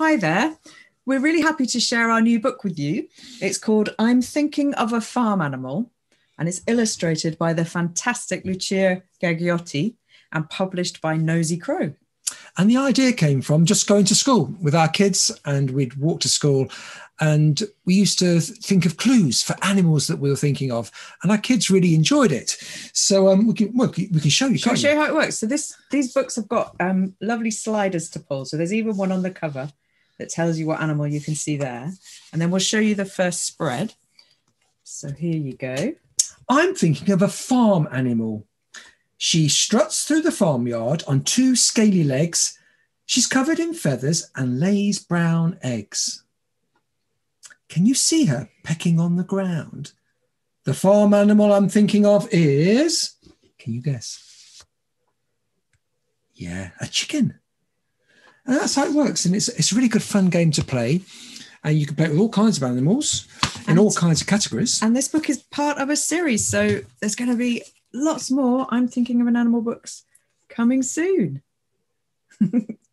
Hi there. We're really happy to share our new book with you. It's called I'm Thinking of a Farm Animal, and it's illustrated by the fantastic Lucia Gaggiotti and published by Nosy Crow. And the idea came from just going to school with our kids, and we'd walk to school and we used to think of clues for animals that we were thinking of, and our kids really enjoyed it. So we can show you. Shall I show you how it works? So these books have got lovely sliders to pull. So there's even one on the cover that tells you what animal you can see there. And then we'll show you the first spread. So here you go. I'm thinking of a farm animal. She struts through the farmyard on two scaly legs. She's covered in feathers and lays brown eggs. Can you see her pecking on the ground? The farm animal I'm thinking of is, can you guess? Yeah, a chicken. And that's how it works. And it's a really good fun game to play. And you can play it with all kinds of animals in all kinds of categories. And this book is part of a series. So there's going to be lots more I'm Thinking of an Animal books coming soon.